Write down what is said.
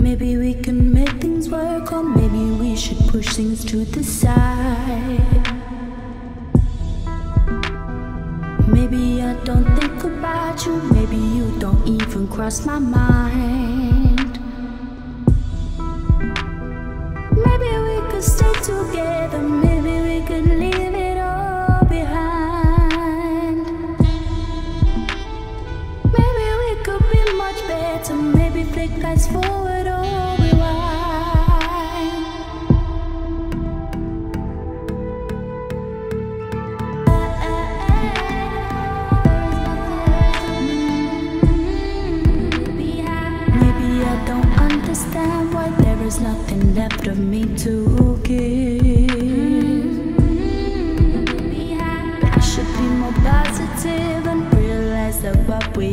Maybe we can make things work, or maybe we should push things to the side. Maybe I don't think about you, maybe you don't even cross my mind. Maybe we could stay together, maybe we could leave it all behind. Maybe we could be much better, maybe flick fast forward or rewind. Maybe I don't understand why there is nothing left of me to give. But I should be more positive and realize that what we